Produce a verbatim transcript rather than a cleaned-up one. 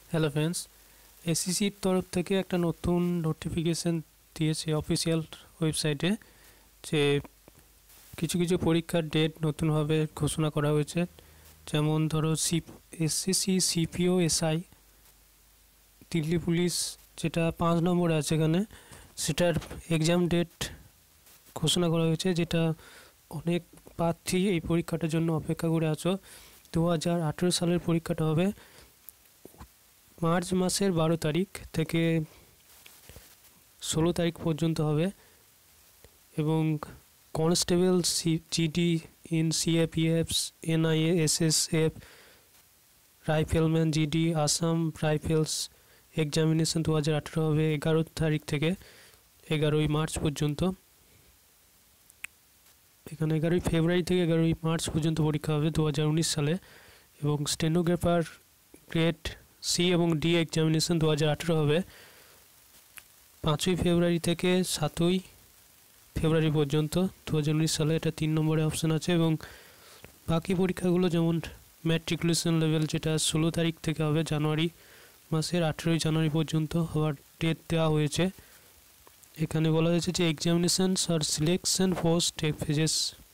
Hello friends, এসএসসির তরফ থেকে একটা নতুন নোটিফিকেশান দিয়েছে অফিসিয়াল ওয়েবসাইটে যে কিছু কিছু পরীক্ষার ডেট নতুনভাবে ঘোষণা করা হয়েছে। যেমন ধরো C SSC CPO SI Delhi police যেটা পাঁচ নম্বরে আছে এখানে, সেটার এক্সাম ডেট ঘোষণা করা হয়েছে, যেটা অনেক প্রার্থী এই পরীক্ষাটার জন্য অপেক্ষা করে আছো। দু হাজার আঠেরো সালের পরীক্ষাটা হবে মার্চ মাসের বারো তারিখ থেকে ষোলো তারিখ পর্যন্ত হবে, এবং constable C GD in CAPFs NIA SSF rifleman GD Assam rifles examination দু হাজার আঠেরো হবে এগারো তারিখ থেকে এগারোই মার্চ পর্যন্ত। এখানে এগারোই ফেব্রুয়ারি থেকে এগারোই মার্চ পর্যন্ত পরীক্ষা হবে দু হাজার উনিশ সালে, এবং স্টেনোগ্রাফার গ্রেড সি এবং ডি এক্সামিনেশন দু হাজার আঠেরো হবে পাঁচই ফেব্রুয়ারি থেকে সাতই ফেব্রুয়ারি পর্যন্ত দু হাজার উনিশ সালে। এটা তিন নম্বরে অপশান আছে। এবং বাকি পরীক্ষাগুলো যেমন ম্যাট্রিকুলেশন লেভেল, যেটা ষোলো তারিখ থেকে হবে জানুয়ারি মাসের আঠেরোই জানুয়ারি পর্যন্ত হওয়ার ডেট দেওয়া হয়েছে। এখানে বলা হয়েছে যে এক্সামিনেশনস আর সিলেকশন পোস্ট ফেজেস